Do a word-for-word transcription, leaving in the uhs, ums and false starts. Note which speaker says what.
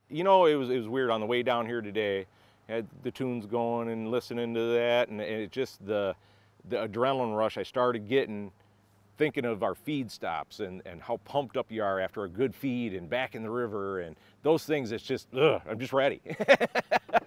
Speaker 1: you know, it was, it was weird on the way down here today. Had the tunes going and listening to that, and, and it just, the, the adrenaline rush I started getting, thinking of our feed stops and, and how pumped up you are after a good feed and back in the river and those things. It's just, ugh, I'm just ready.